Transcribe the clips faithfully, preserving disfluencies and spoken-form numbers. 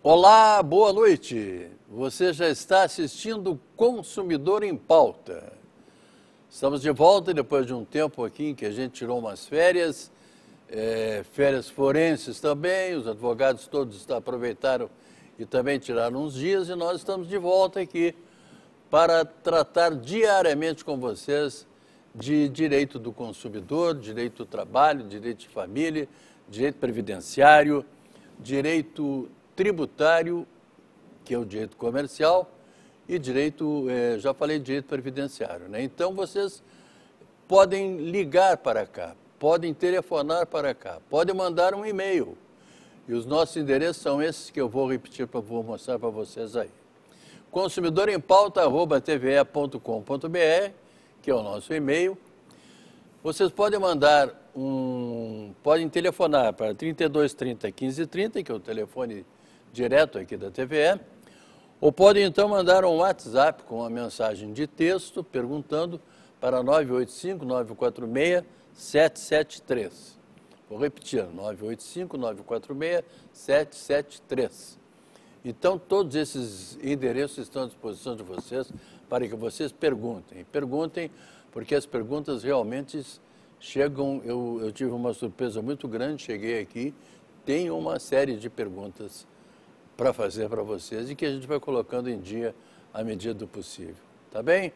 Olá, boa noite. Você já está assistindo Consumidor em Pauta. Estamos de volta depois de um tempo aqui em que a gente tirou umas férias, é, férias forenses também, os advogados todos aproveitaram e também tiraram uns dias, e nós estamos de volta aqui para tratar diariamente com vocês de direito do consumidor, direito do trabalho, direito de família, direito previdenciário, direito tributário, que é o direito comercial, e direito, eh, já falei, direito previdenciário, né? Então, vocês podem ligar para cá, podem telefonar para cá, podem mandar um e-mail. E os nossos endereços são esses que eu vou repetir, para vou mostrar para vocês aí. consumidor em pauta arroba t v e ponto com ponto b r, que é o nosso e-mail. Vocês podem mandar um... podem telefonar para trinta e dois, trinta, quinze, trinta, que é o telefone direto aqui da T V E, ou podem então mandar um WhatsApp com uma mensagem de texto perguntando para nove oito cinco, nove quatro seis, sete sete três. Vou repetir, nove oito cinco, nove quatro seis, sete sete três. Então, todos esses endereços estão à disposição de vocês para que vocês perguntem. Perguntem, porque as perguntas realmente chegam... Eu, eu tive uma surpresa muito grande, cheguei aqui, tem uma série de perguntas para fazer para vocês e que a gente vai colocando em dia à medida do possível. Tá bem?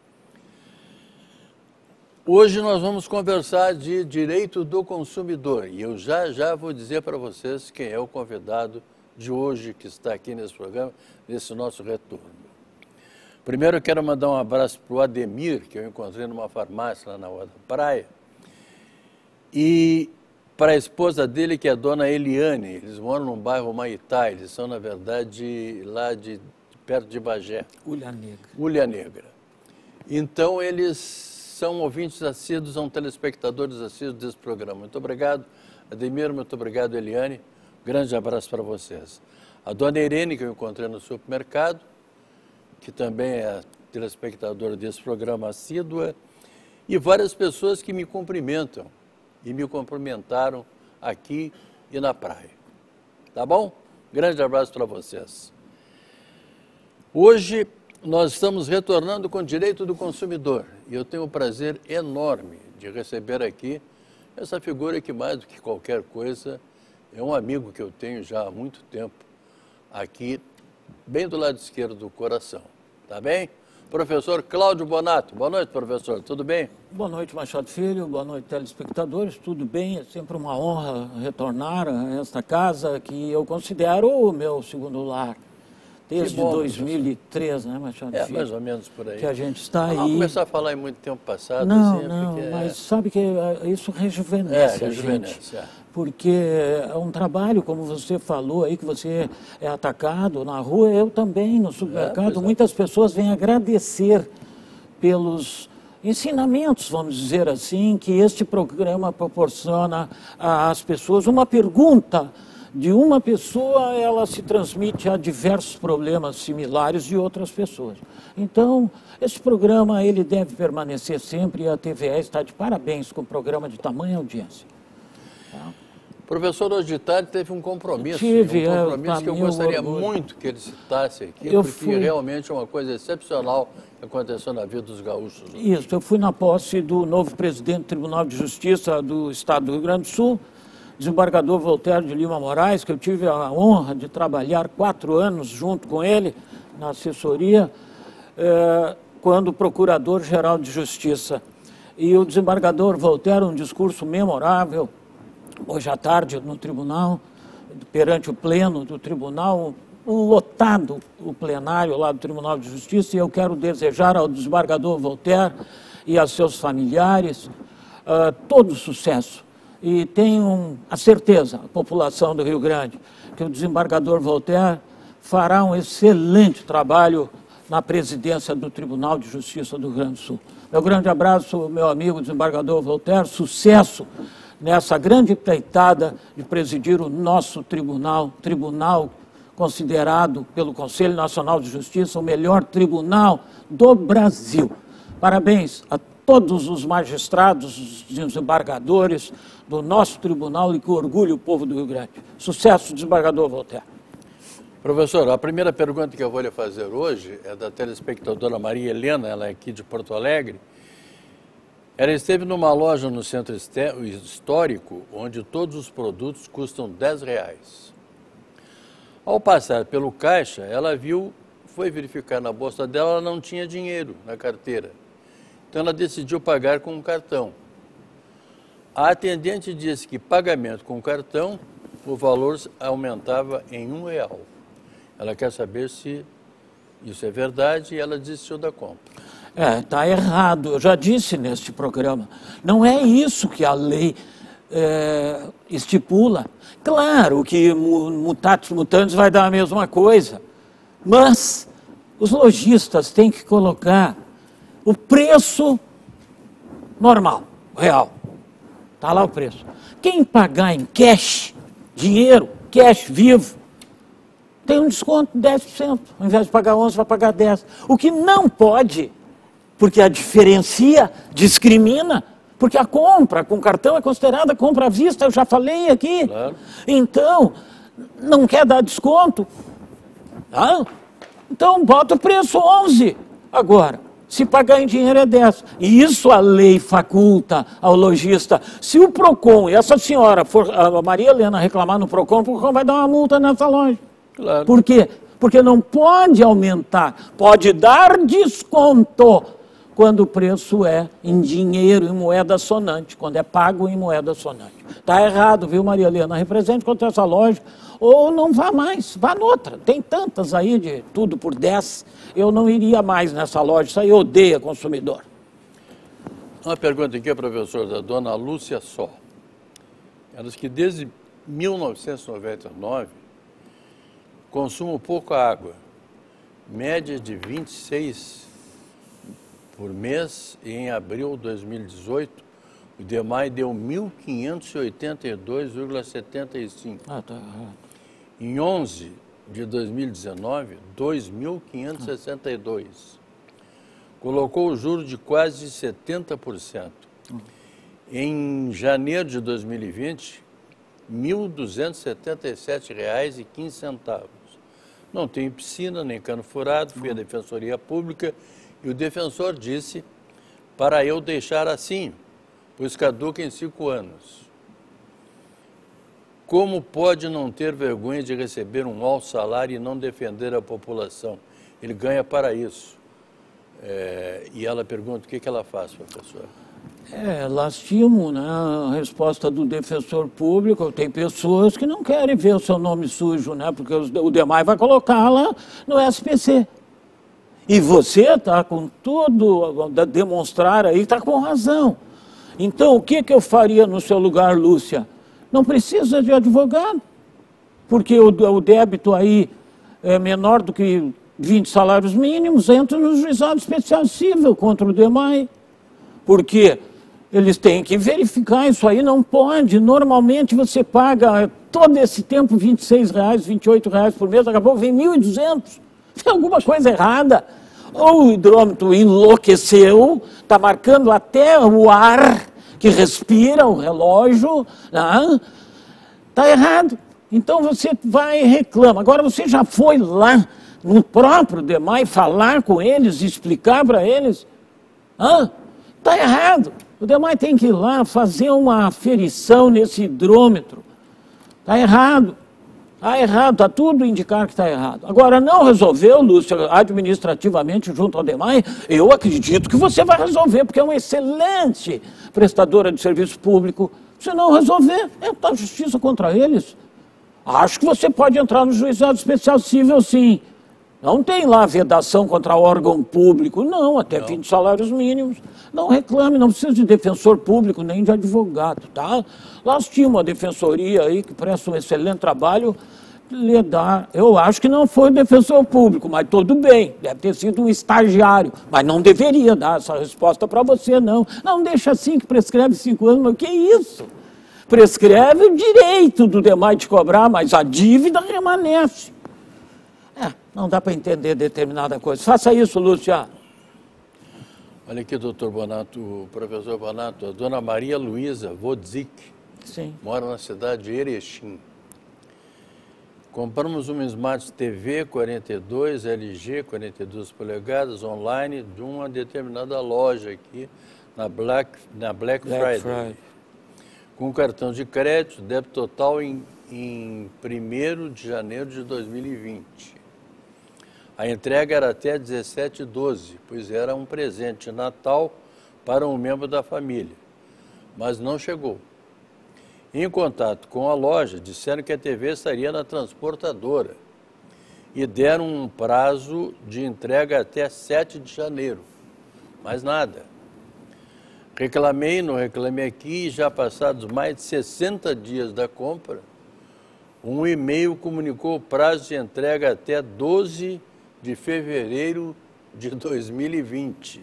Hoje nós vamos conversar de direito do consumidor e eu já já vou dizer para vocês quem é o convidado de hoje que está aqui nesse programa, nesse nosso retorno. Primeiro eu quero mandar um abraço para o Ademir, que eu encontrei numa farmácia lá na Rua da Praia, e para a esposa dele, que é a dona Eliane. Eles moram num bairro Humaitá, eles são, na verdade, lá de perto de Bagé. Ulha Negra. Ulha Negra. Então, eles são ouvintes assíduos, são telespectadores assíduos desse programa. Muito obrigado, Ademir, muito obrigado, Eliane. Grande abraço para vocês. A dona Irene, que eu encontrei no supermercado, que também é telespectadora desse programa assídua, e várias pessoas que me cumprimentam e me cumprimentaram aqui e na praia. Tá bom? Grande abraço para vocês. Hoje nós estamos retornando com o direito do consumidor e eu tenho um prazer enorme de receber aqui essa figura que, mais do que qualquer coisa, é um amigo que eu tenho já há muito tempo aqui, bem do lado esquerdo do coração. Tá bem? Professor Cláudio Bonato. Boa noite, professor. Tudo bem? Boa noite, Machado Filho. Boa noite, telespectadores. Tudo bem? É sempre uma honra retornar a esta casa que eu considero o meu segundo lar. Desde bom, dois mil e três, né, Machado é, Filho? Mais ou menos por aí. Que a gente está aí... Não vamos começar a falar em muito tempo passado. Não, assim, não, porque... mas sabe que isso rejuvenesce é, a rejuvenesce, gente. É. Porque é um trabalho, como você falou aí, que você é atacado na rua, eu também, no supermercado, é, muitas pessoas vêm agradecer pelos ensinamentos, vamos dizer assim, que este programa proporciona às pessoas. Uma pergunta de uma pessoa, ela se transmite a diversos problemas similares de outras pessoas. Então, esse programa, ele deve permanecer sempre, e a T V E está de parabéns com o programa de tamanha audiência. Tá? O professor, hoje de tarde teve um compromisso, Tive, um compromisso é, que eu gostaria orgulho. muito que ele citasse aqui, eu porque fui... realmente é uma coisa excepcional que aconteceu na vida dos gaúchos. Hoje. Isso, eu fui na posse do novo presidente do Tribunal de Justiça do Estado do Rio Grande do Sul, desembargador Voltaire de Lima Moraes, que eu tive a honra de trabalhar quatro anos junto com ele na assessoria, eh, quando procurador-geral de Justiça. E o desembargador Voltaire, um discurso memorável, hoje à tarde no tribunal, perante o pleno do tribunal, lotado o plenário lá do Tribunal de Justiça, e eu quero desejar ao desembargador Voltaire e a seus familiares uh, todo sucesso. E tenho a certeza, a população do Rio Grande, que o desembargador Voltaire fará um excelente trabalho na presidência do Tribunal de Justiça do Rio Grande do Sul. Meu grande abraço, meu amigo desembargador Voltaire, sucesso nessa grande empreitada de presidir o nosso tribunal, tribunal considerado pelo Conselho Nacional de Justiça o melhor tribunal do Brasil. Parabéns a todos os magistrados, os desembargadores do nosso tribunal e que orgulhe o povo do Rio Grande. Sucesso, desembargador Voltaire. Professor, a primeira pergunta que eu vou lhe fazer hoje é da telespectadora Maria Helena, ela é aqui de Porto Alegre. Ela esteve numa loja no centro histórico, onde todos os produtos custam dez reais. Ao passar pelo caixa, ela viu, foi verificar na bolsa dela, ela não tinha dinheiro na carteira. Então ela decidiu pagar com um cartão. A atendente disse que pagamento com cartão, o valor aumentava em um real. Ela quer saber se isso é verdade e ela desistiu da compra. É, está errado. Eu já disse neste programa. Não é isso que a lei é, estipula. Claro que mutatis mutandis vai dar a mesma coisa, mas os lojistas têm que colocar o preço normal, real. Está lá o preço. Quem pagar em cash, dinheiro, cash vivo, tem um desconto de dez por cento. Ao invés de pagar onze, vai pagar dez por cento. O que não pode, porque a diferencia, discrimina, porque a compra com cartão é considerada compra à vista, eu já falei aqui. Claro. Então, não quer dar desconto? Ah, então, bota o preço onze. Agora, se pagar em dinheiro é dez. E isso a lei faculta ao lojista. Se o PROCON, e essa senhora, for, a Maria Helena, reclamar no PROCON, o PROCON vai dar uma multa nessa loja. Claro. Por quê? Porque não pode aumentar, pode dar desconto quando o preço é em dinheiro, em moeda sonante, quando é pago em moeda sonante. Está errado, viu, Maria Helena? Represente contra essa loja, ou não vá mais, vá noutra. Tem tantas aí de tudo por dez, eu não iria mais nessa loja, isso aí odeia consumidor. Uma pergunta aqui, professor, da dona Lúcia Só. Ela diz que desde mil novecentos e noventa e nove, consumo pouca água, média de vinte e seis por mês, e em abril de dois mil e dezoito, o D M A I deu mil quinhentos e oitenta e dois vírgula setenta e cinco. Ah, tá errado. Em onze de dois mil e dezenove, dois mil quinhentos e sessenta e dois. Colocou o juro de quase setenta por cento. Em janeiro de dois mil e vinte, mil duzentos e setenta e sete reais e quinze centavos. Não tem piscina, nem cano furado, fui à Defensoria Pública e o defensor disse para eu deixar assim, pois caduca em cinco anos. Como pode não ter vergonha de receber um alto salário e não defender a população? Ele ganha para isso. É, e ela pergunta, o que, que ela faz, professor? É, lastimo, né? A resposta do defensor público. Tem pessoas que não querem ver o seu nome sujo, né? Porque o D M A I vai colocar lá no S P C. E você está com tudo a demonstrar aí, está com razão. Então, o que, que eu faria no seu lugar, Lúcia? Não precisa de advogado, porque o, o débito aí é menor do que vinte salários mínimos, entra no juizado especial civil contra o D M A I. Porque eles têm que verificar, isso aí não pode. Normalmente você paga todo esse tempo vinte e seis reais, vinte e oito reais por mês, acabou, vem mil e duzentos. Tem alguma coisa errada. Ou o hidrômetro enlouqueceu, está marcando até o ar que respira, o relógio, está errado. Então você vai e reclama. Agora você já foi lá no próprio D M A I falar com eles, explicar para eles? Está errado. O D M A I tem que ir lá fazer uma aferição nesse hidrômetro. Está errado. Está errado, está tudo indicar que está errado. Agora, não resolveu, Lúcia, administrativamente junto ao D M A I, eu acredito que você vai resolver, porque é uma excelente prestadora de serviço público. Se não resolver, é a justiça contra eles. Acho que você pode entrar no juizado especial civil, sim. Não tem lá vedação contra órgão público, não, até não. vinte salários mínimos. Não reclame, não precisa de defensor público, nem de advogado, tá? Lastimo a defensoria aí, que presta um excelente trabalho, lhe dá. Eu acho que não foi defensor público, mas tudo bem, deve ter sido um estagiário, mas não deveria dar essa resposta para você, não. Não deixa assim que prescreve cinco anos, mas o que é isso? Prescreve o direito do D M A I de cobrar, mas a dívida permanece. É, não dá para entender determinada coisa. Faça isso, Lúcia. Olha aqui, doutor Bonato, o professor Bonato, a dona Maria Luísa Wodzik, Sim. mora na cidade de Erechim. Compramos uma Smart T V quarenta e dois, L G, quarenta e duas polegadas, online, de uma determinada loja aqui, na Black, na Black, Black Friday. Friday. Com cartão de crédito, débito total em, em primeiro de janeiro de dois mil e vinte. A entrega era até dezessete de doze, pois era um presente de Natal para um membro da família, mas não chegou. Em contato com a loja, disseram que a T V estaria na transportadora e deram um prazo de entrega até sete de janeiro, mas nada. Reclamei, não reclamei aqui, e já passados mais de sessenta dias da compra, um e-mail comunicou o prazo de entrega até doze de fevereiro de dois mil e vinte.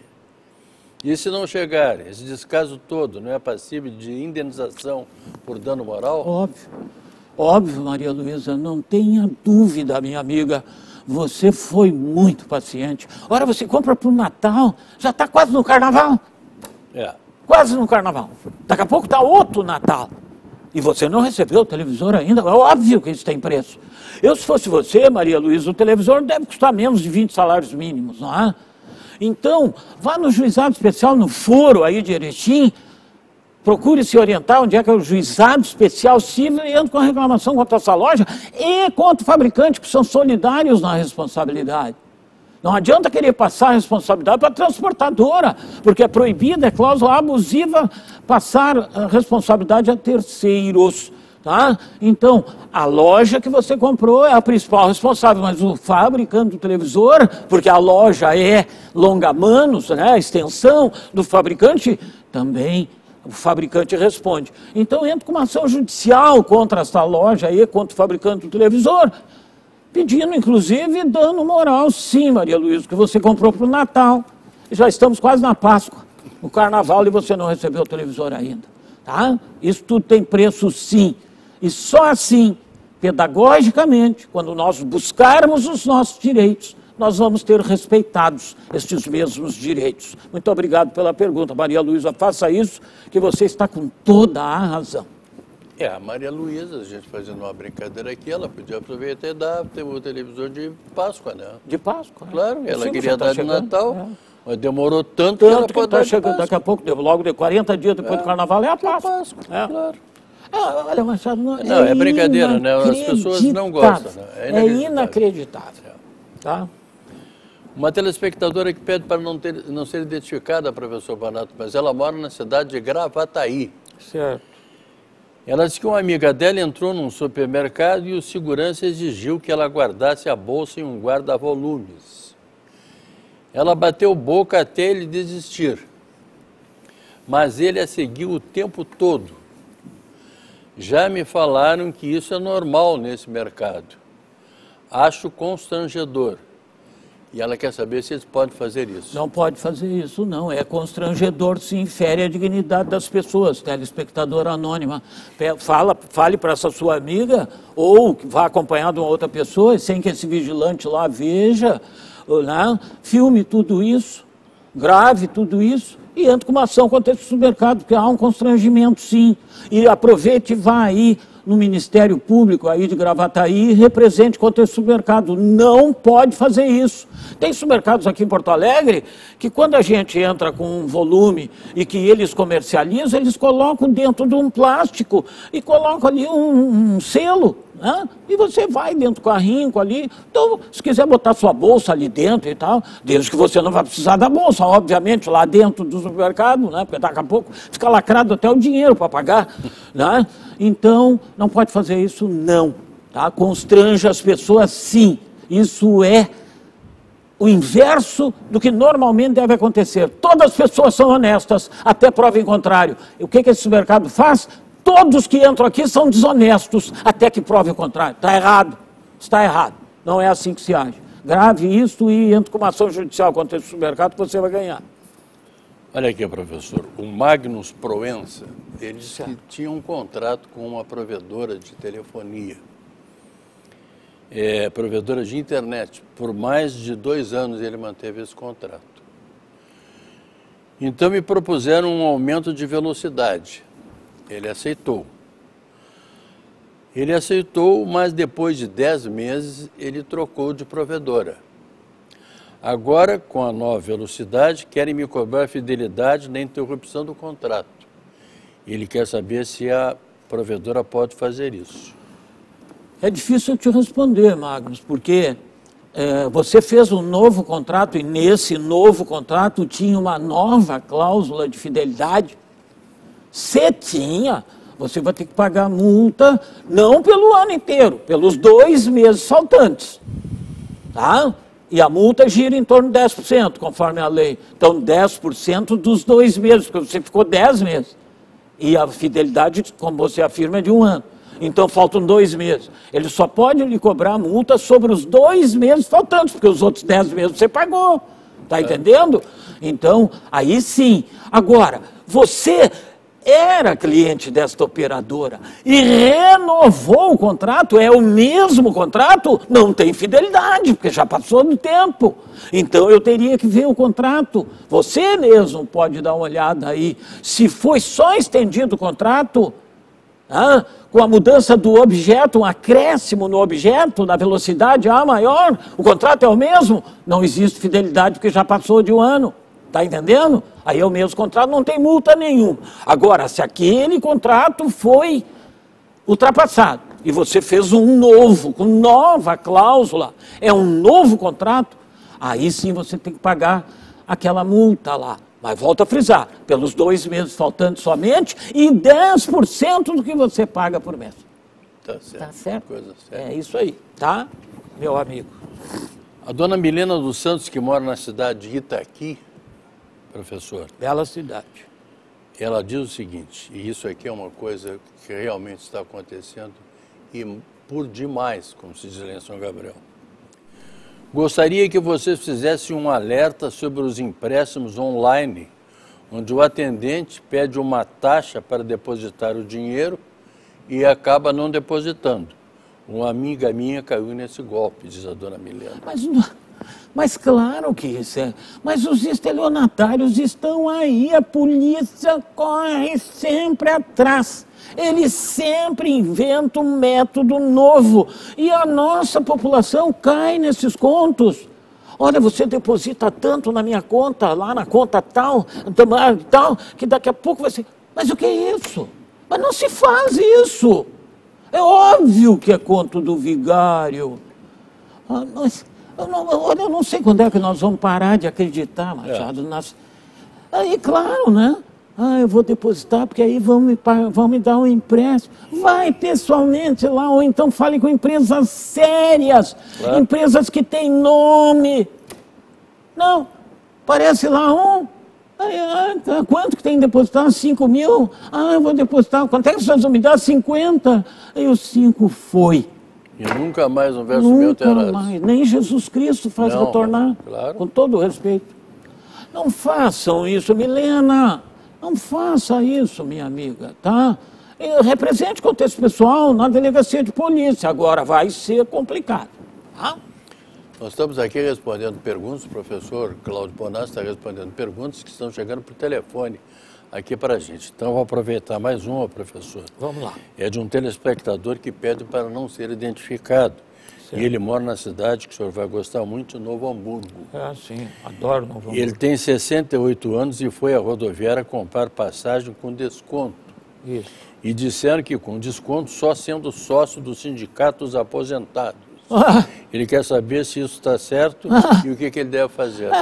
E se não chegar, esse descaso todo não é passível de indenização por dano moral? Óbvio, óbvio, Maria Luísa, não tenha dúvida, minha amiga, você foi muito paciente. Ora, você compra para o Natal, já está quase no Carnaval. É. Quase no Carnaval. Daqui a pouco está outro Natal. E você não recebeu o televisor ainda, é óbvio que isso tem preço. Eu, se fosse você, Maria Luísa, o televisor deve custar menos de vinte salários mínimos, não é? Então, vá no juizado especial, no foro aí de Erechim, procure se orientar onde é que é o juizado especial civil e entre com a reclamação contra essa loja e contra o fabricante, que são solidários na responsabilidade. Não adianta querer passar a responsabilidade para a transportadora, porque é proibida, é cláusula abusiva, passar a responsabilidade a terceiros. Tá? Então, a loja que você comprou é a principal responsável, mas o fabricante do televisor, porque a loja é longa-manos, né, a extensão do fabricante, também o fabricante responde. Então, entra com uma ação judicial contra essa loja e contra o fabricante do televisor, pedindo, inclusive, dano moral, sim, Maria Luísa, que você comprou para o Natal. Já estamos quase na Páscoa, no Carnaval, e você não recebeu o televisor ainda. Tá? Isso tudo tem preço, sim. E só assim, pedagogicamente, quando nós buscarmos os nossos direitos, nós vamos ter respeitados estes mesmos direitos. Muito obrigado pela pergunta, Maria Luísa. Faça isso, que você está com toda a razão. É, a Maria Luísa, a gente fazendo uma brincadeira aqui, ela podia aproveitar e dar o televisor de Páscoa, né? De Páscoa. Claro, ela Sim, queria tá dar de chegando, Natal, é. mas demorou tanto, Tanto que ela que pode tá dar de chegando, Páscoa. daqui a pouco, logo de quarenta dias depois É. do Carnaval, é a Páscoa. Páscoa, É. claro. Ah, olha, Machado, não, Não, é brincadeira, né? As pessoas não gostam, né? É É inacreditável. inacreditável. Tá? Uma telespectadora que pede para não, ter, não ser identificada, professor Banato, mas ela mora na cidade de Gravataí. Certo. Ela disse que uma amiga dela entrou num supermercado e o segurança exigiu que ela guardasse a bolsa em um guarda-volumes. Ela bateu boca até ele desistir, mas ele a seguiu o tempo todo. Já me falaram que isso é normal nesse mercado. Acho constrangedor. E ela quer saber se eles podem fazer isso. Não pode fazer isso, não. É constrangedor, sim, fere a dignidade das pessoas. Telespectadora anônima. Fala, fale para essa sua amiga, ou que vá acompanhado de uma outra pessoa, sem que esse vigilante lá veja, né? Filme tudo isso, grave tudo isso, e entre com uma ação contra esse supermercado, porque há um constrangimento, sim. E aproveite e vá aí no Ministério Público aí de Gravataí e represente contra esse supermercado. Não pode fazer isso. Tem supermercados aqui em Porto Alegre que quando a gente entra com um volume e que eles comercializam, eles colocam dentro de um plástico e colocam ali um, um selo, né? E você vai dentro do carrinho ali. Então, se quiser botar sua bolsa ali dentro e tal, desde que você não vai precisar da bolsa, obviamente, lá dentro do supermercado, né? Porque daqui a pouco fica lacrado até o dinheiro para pagar, né? Então, não pode fazer isso, não. Tá? Constrange as pessoas, sim. Isso é o inverso do que normalmente deve acontecer. Todas as pessoas são honestas, até prova em contrário. E o que, que esse mercado faz? Todos que entram aqui são desonestos, até que prove o contrário. Está errado. Está errado. Não é assim que se age. Grave isso e entre com uma ação judicial contra esse mercado que você vai ganhar. Olha aqui, professor, o Magnus Proença, ele disse que tinha um contrato com uma provedora de telefonia, é, provedora de internet. Por mais de dois anos ele manteve esse contrato. Então me propuseram um aumento de velocidade. Ele aceitou. Ele aceitou, mas depois de dez meses ele trocou de provedora. Agora, com a nova velocidade, querem me cobrar fidelidade na interrupção do contrato. Ele quer saber se a provedora pode fazer isso. É difícil eu te responder, Magnus, porque é, você fez um novo contrato e nesse novo contrato tinha uma nova cláusula de fidelidade. Se tinha, você vai ter que pagar multa, não pelo ano inteiro, pelos dois meses faltantes, tá? E a multa gira em torno de dez por cento, conforme a lei. Então, dez por cento dos dois meses, porque você ficou dez meses. E a fidelidade, como você afirma, é de um ano. Então, faltam dois meses. Ele só pode lhe cobrar a multa sobre os dois meses faltantes, porque os outros dez meses você pagou. Está entendendo? Então, aí sim. Agora, você era cliente desta operadora e renovou o contrato, é o mesmo contrato, não tem fidelidade, porque já passou do tempo. Então eu teria que ver o contrato. Você mesmo pode dar uma olhada aí. Se foi só estendido o contrato, ah, com a mudança do objeto, um acréscimo no objeto, na velocidade A maior, o contrato é o mesmo, não existe fidelidade porque já passou de um ano. Está entendendo? Aí é o mesmo contrato, não tem multa nenhuma. Agora, se aquele contrato foi ultrapassado e você fez um novo, com nova cláusula, é um novo contrato, aí sim você tem que pagar aquela multa lá. Mas volto a frisar, pelos dois meses faltantes somente e dez por cento do que você paga por mês. Tá certo. Tá certo? Coisa certa. É isso aí, tá, meu amigo? A dona Milena dos Santos, que mora na cidade de Itaqui, professor, Bela cidade. ela diz o seguinte, e isso aqui é uma coisa que realmente está acontecendo, e por demais, como se diz lá em São Gabriel. Gostaria que vocês fizessem um alerta sobre os empréstimos online, onde o atendente pede uma taxa para depositar o dinheiro e acaba não depositando. Uma amiga minha caiu nesse golpe, diz a dona Milena. Mas, mas claro que isso é. Mas os estelionatários estão aí, a polícia corre sempre atrás. Eles sempre inventam um método novo. E a nossa população cai nesses contos. Olha, você deposita tanto na minha conta, lá na conta tal, tal, que daqui a pouco vai ser... Mas o que é isso? Mas não se faz isso. É óbvio que é conto do vigário. Ah, mas, eu não, olha, eu não sei quando é que nós vamos parar de acreditar, Machado. É. Nas... Aí, claro, né? Ah, eu vou depositar, porque aí vão me, vão me dar um empréstimo. Vai pessoalmente lá, ou então fale com empresas sérias, é. Empresas que têm nome. Não, parece lá um. Aí, ah, quanto que tem que depositar? cinco mil? Ah, eu vou depositar. Quanto é que vocês vão me dar? cinquenta? Aí o cinco foi. E nunca mais um verso meu terá. Nunca mais. Nem Jesus Cristo faz Não, retornar. Claro. Com todo o respeito. Não façam isso, Milena. Não faça isso, minha amiga, tá? Eu represente o contexto pessoal na delegacia de polícia. Agora vai ser complicado, tá? Nós estamos aqui respondendo perguntas, o professor Cláudio Bonassi está respondendo perguntas que estão chegando por telefone aqui para a gente. Então, vou aproveitar mais uma, professor. Vamos lá. É de um telespectador que pede para não ser identificado. Certo. E ele mora na cidade, que o senhor vai gostar muito, de Novo Hamburgo. É, sim, adoro Novo Hamburgo. Ele tem sessenta e oito anos e foi à rodoviária comprar passagem com desconto. Isso. E disseram que com desconto só sendo sócio do Sindicato dos Aposentados. Ah. Ele quer saber se isso está certo ah. e o que, que ele deve fazer.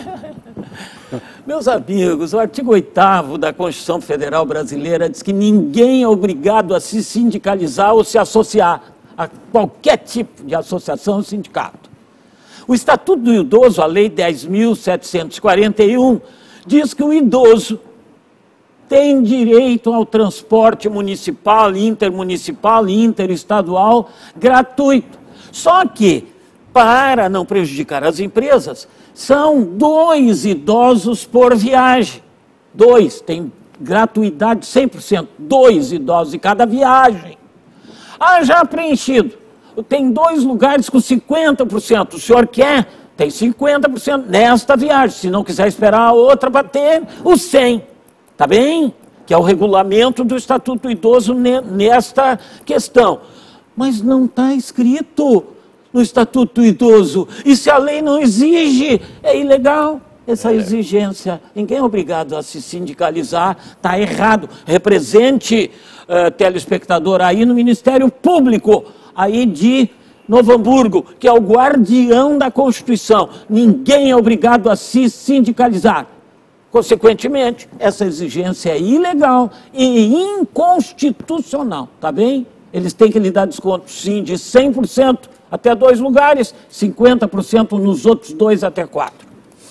Meus amigos, o artigo oitavo da Constituição Federal Brasileira diz que ninguém é obrigado a se sindicalizar ou se associar a qualquer tipo de associação ou sindicato. O Estatuto do Idoso, a Lei dez mil setecentos e quarenta e um, diz que o idoso tem direito ao transporte municipal, intermunicipal e interestadual gratuito. Só que, para não prejudicar as empresas, são dois idosos por viagem. Dois, tem gratuidade cem por cento, dois idosos em cada viagem. Ah, já preenchido. Tem dois lugares com cinquenta por cento. O senhor quer? Tem cinquenta por cento nesta viagem. Se não quiser esperar a outra bater, o cem por cento. Tá bem? Que é o regulamento do Estatuto do Idoso nesta questão. Mas não está escrito no Estatuto do Idoso. E se a lei não exige, é ilegal essa exigência. Ninguém é obrigado a se sindicalizar, está errado. Represente, uh, telespectador, aí no Ministério Público, aí de Novo Hamburgo, que é o guardião da Constituição. Ninguém é obrigado a se sindicalizar. Consequentemente, essa exigência é ilegal e inconstitucional, tá bem? Eles têm que lhe dar desconto, sim, de cem por cento até dois lugares, cinquenta por cento nos outros dois até quatro.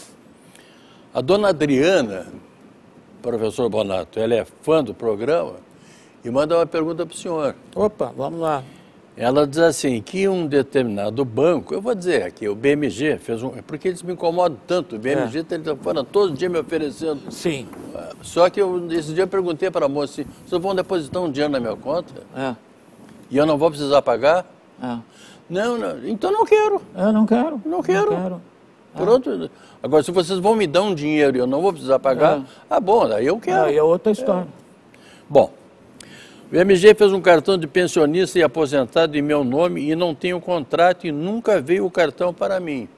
A dona Adriana, professor Bonato, ela é fã do programa e manda uma pergunta para o senhor. Opa, vamos lá. Ela diz assim, que um determinado banco, eu vou dizer aqui, o B M G, fez um, porque eles me incomodam tanto, o B M G está é. todo dia me oferecendo. Sim. Só que eu, esse dia eu perguntei para a moça, assim, vocês vão depositar um dinheiro na minha conta? É. E eu não vou precisar pagar? É. Não, não, então não quero. Eu não quero. Não quero. Não quero. Pronto. Agora, se vocês vão me dar um dinheiro e eu não vou precisar pagar, é. ah, bom, daí eu quero. Aí é outra história. É. Bom, o M G fez um cartão de pensionista e aposentado em meu nome e não tenho contrato e nunca veio o cartão para mim.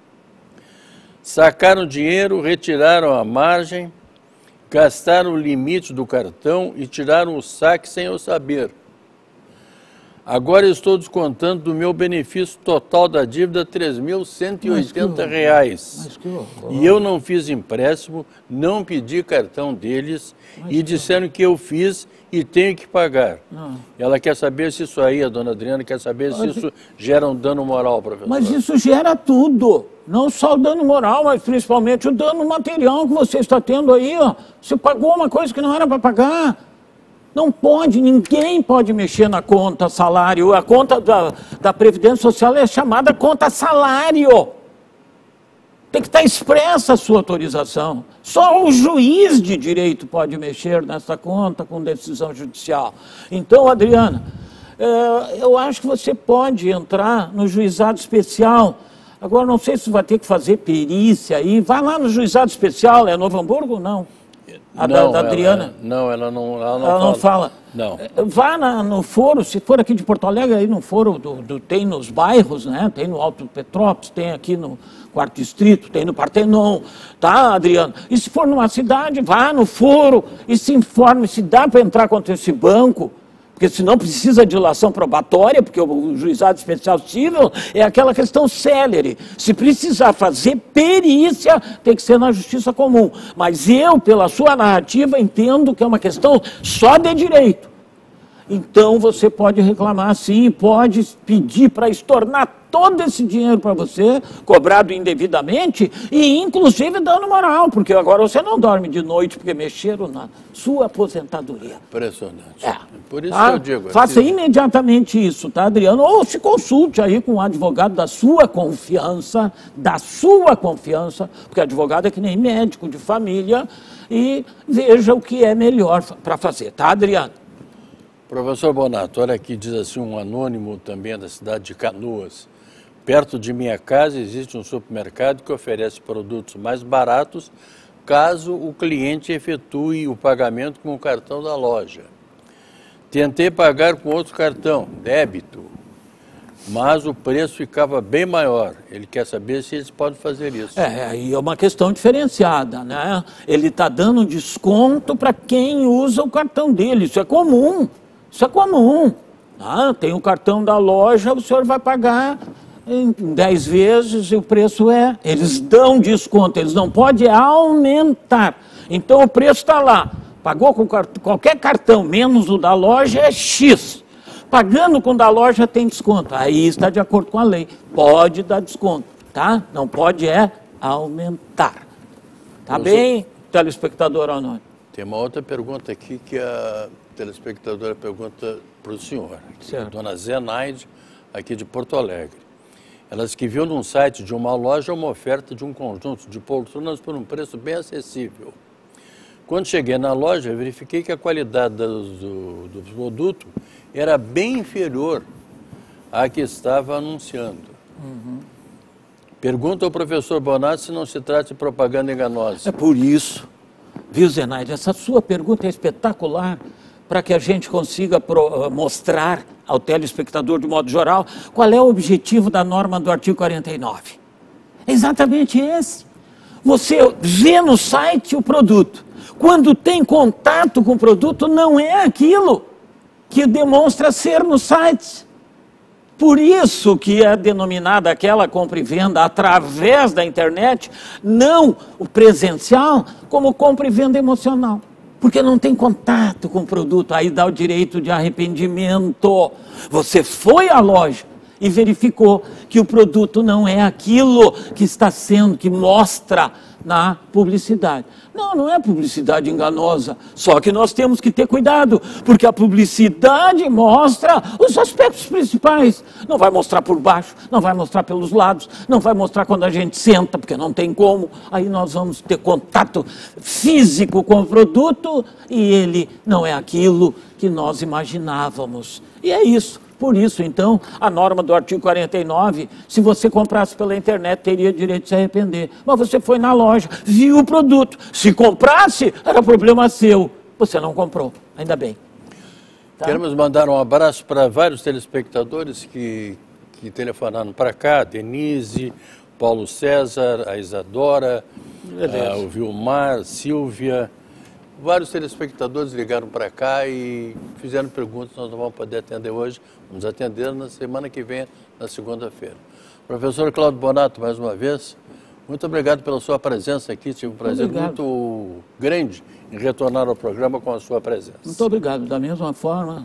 Sacaram dinheiro, retiraram a margem, gastaram o limite do cartão e tiraram o saque sem eu saber. Agora estou descontando do meu benefício total da dívida três mil cento e oitenta reais. Mas que horror. E eu não fiz empréstimo, não pedi cartão deles mas e disseram que eu fiz e tenho que pagar. Não. Ela quer saber se isso aí, a dona Adriana, quer saber mas se isso gera um dano moral, professor. Mas isso gera tudo. Não só o dano moral, mas principalmente o dano material que você está tendo aí. Ó. Você pagou uma coisa que não era para pagar. Não pode, ninguém pode mexer na conta salário. A conta da, da Previdência Social é chamada conta salário. Tem que estar expressa a sua autorização. Só o juiz de direito pode mexer nessa conta com decisão judicial. Então, Adriana, é, eu acho que você pode entrar no juizado especial. Agora, não sei se vai ter que fazer perícia aí. Vai lá no juizado especial, é Novo Hamburgo ou não? A não, da, da Adriana? Ela, não, ela não, ela não ela fala. Não fala. Não. Vá na, no foro, se for aqui de Porto Alegre, aí no foro, do, do, tem nos bairros, né? Tem no Alto Petrópolis, tem aqui no Quarto Distrito, tem no Partenon, tá, Adriana? E se for numa cidade, vá no foro e se informe se dá para entrar contra esse banco, porque senão precisa de dilação probatória, porque o juizado especial civil é aquela questão célere. Se precisar fazer perícia, tem que ser na justiça comum. Mas eu, pela sua narrativa, entendo que é uma questão só de direito. Então você pode reclamar sim, pode pedir para estornar todo esse dinheiro para você, cobrado indevidamente, e inclusive dano moral, porque agora você não dorme de noite porque mexeram na sua aposentadoria. Impressionante. É. Por isso tá? que eu digo. Faça assim... imediatamente isso, tá, Adriano? Ou se consulte aí com um advogado da sua confiança, da sua confiança, porque advogado é que nem médico de família, e veja o que é melhor para fazer, tá, Adriano? Professor Bonato, olha aqui, diz assim um anônimo também da cidade de Canoas. Perto de minha casa existe um supermercado que oferece produtos mais baratos caso o cliente efetue o pagamento com o cartão da loja. Tentei pagar com outro cartão, débito, mas o preço ficava bem maior. Ele quer saber se eles podem fazer isso. É, aí é uma questão diferenciada, né? Ele está dando desconto para quem usa o cartão dele, isso é comum. Isso é comum. Ah, tem o cartão da loja, o senhor vai pagar em dez vezes e o preço é... Eles dão desconto, eles não podem aumentar. Então o preço está lá. Pagou com qualquer cartão, menos o da loja, é X. Pagando com o da loja tem desconto. Aí está de acordo com a lei. Pode dar desconto, tá? Não pode é aumentar. Tá Eu bem, sou... telespectador anônimo? Tem uma outra pergunta aqui que a telespectadora pergunta para o senhor. A dona Zenaide, aqui de Porto Alegre. Ela disse que viu num site de uma loja uma oferta de um conjunto de poltronas por um preço bem acessível. Quando cheguei na loja, verifiquei que a qualidade do, do, do produto era bem inferior à que estava anunciando. Uhum. Pergunta ao professor Bonato se não se trata de propaganda enganosa. É por isso, viu, Zenaide, essa sua pergunta é espetacular, para que a gente consiga pro, mostrar ao telespectador, de modo geral, qual é o objetivo da norma do artigo quarenta e nove. É exatamente esse. Você vê no site o produto. Quando tem contato com o produto, não é aquilo que demonstra ser no site. Por isso que é denominada aquela compra e venda através da internet, não o presencial, como compra e venda emocional. Porque não tem contato com o produto, aí dá o direito de arrependimento. Você foi à loja e verificou que o produto não é aquilo que está sendo, que mostra na publicidade. Não, não é publicidade enganosa, só que nós temos que ter cuidado, porque a publicidade mostra os aspectos principais. Não vai mostrar por baixo, não vai mostrar pelos lados, não vai mostrar quando a gente senta, porque não tem como. Aí nós vamos ter contato físico com o produto e ele não é aquilo que nós imaginávamos. E é isso. Por isso, então, a norma do artigo quarenta e nove, se você comprasse pela internet, teria direito de se arrepender. Mas você foi na loja, viu o produto. Se comprasse, era problema seu. Você não comprou, ainda bem. Tá? Queremos mandar um abraço para vários telespectadores que, que telefonaram para cá. Denise, Paulo César, a Isadora, a, o Vilmar, Silvia. Vários telespectadores ligaram para cá e fizeram perguntas, nós não vamos poder atender hoje, vamos atender na semana que vem, na segunda-feira. Professor Cláudio Bonato, mais uma vez, muito obrigado pela sua presença aqui, tive um prazer obrigado. muito grande em retornar ao programa com a sua presença. Muito obrigado, da mesma forma,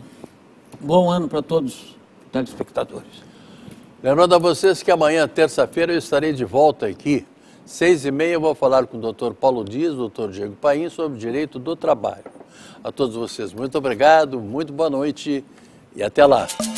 bom ano para todos os telespectadores. Lembrando a vocês que amanhã, terça-feira, eu estarei de volta aqui. Seis e meia eu vou falar com o doutor Paulo Dias, doutor Diego Paim, sobre direito do trabalho. A todos vocês, muito obrigado, muito boa noite e até lá.